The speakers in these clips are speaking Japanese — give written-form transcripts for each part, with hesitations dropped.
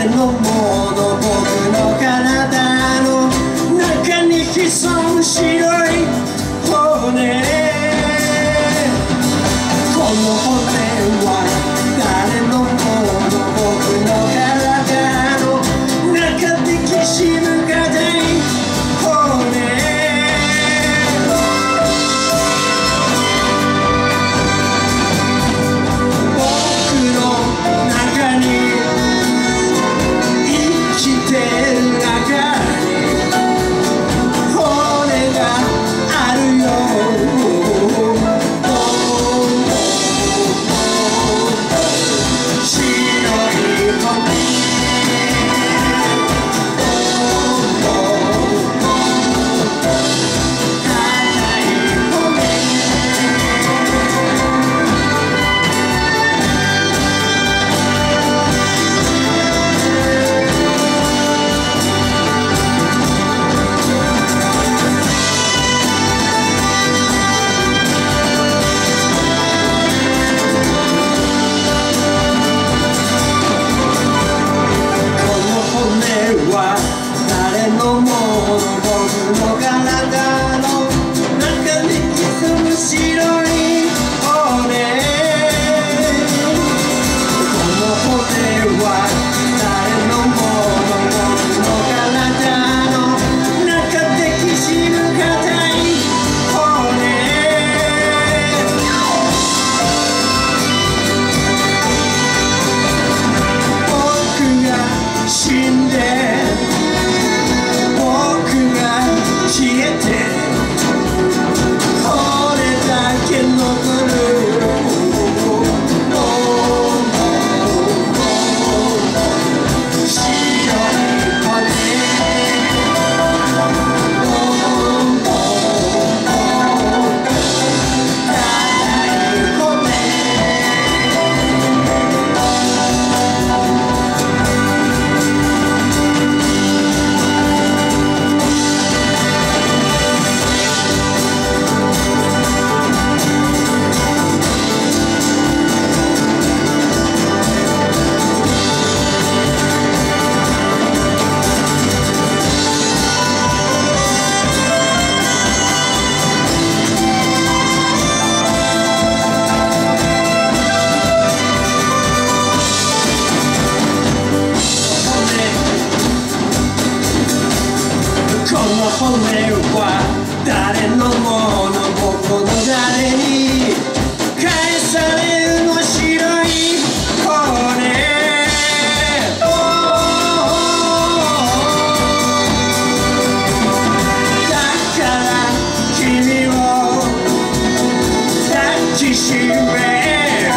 のもの僕の体の中に潜む白い骨、この骨は誰のもの僕の体の中できしむ硬い骨、誰のもの僕の体の中に潜む白い骨、この骨は誰のもの僕の体の中できしむ硬い骨、僕が死んで消えてこれだけ残る白い骨、この骨は誰のもの僕の誰に返されるの白い骨、だから君を抱きしめ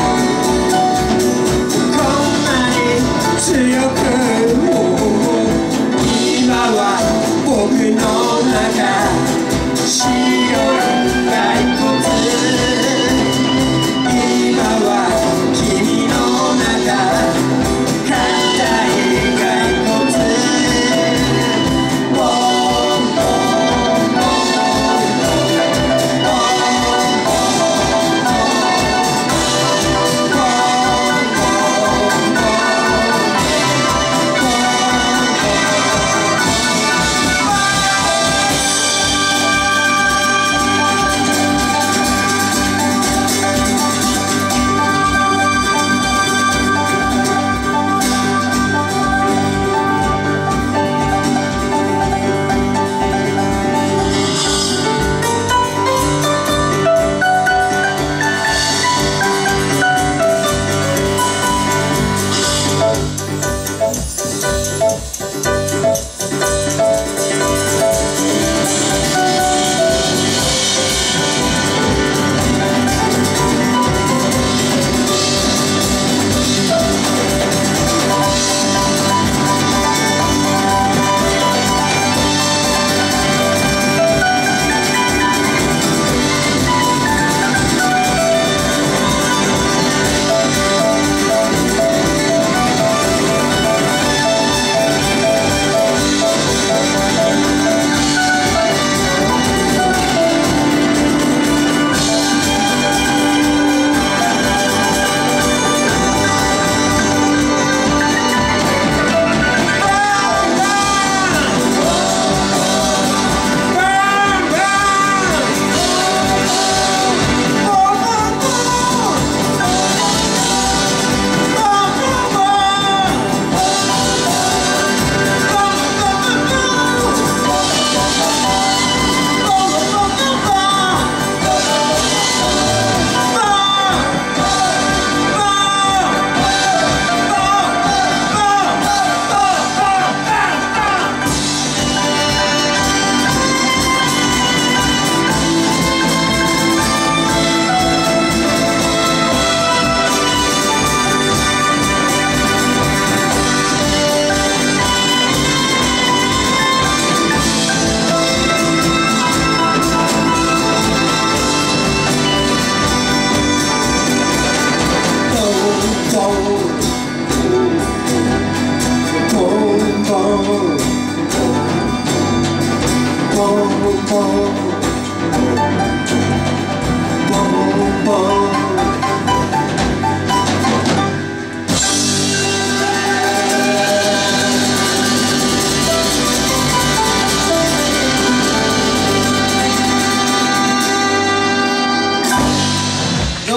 こんなに強く今は僕の白い骸骨、今は君の中硬い骸骨、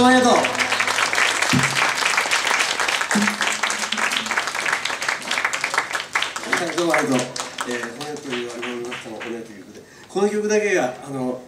もありがとう。どうもありがとう。骨というアルバムの中の骨ということで、この曲だけが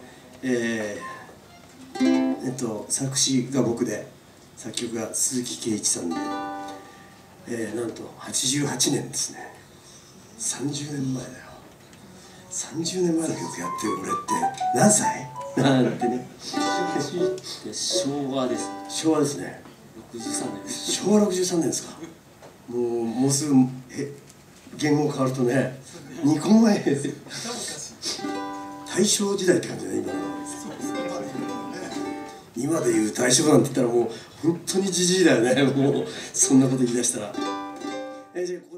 作詞が僕で作曲が鈴木圭一さんで、なんと88年ですね。30年前だよ。30年前の曲やってる俺って何歳なんてね。 昭和です。 昭和ですね。 63年です。 昭和63年ですか。もうすぐ言語変わるとね、2個前大正時代って感じだね、今で言う大正なんて言ったらもう本当にじじいだよね、もうそんなこと言い出したら。じゃあ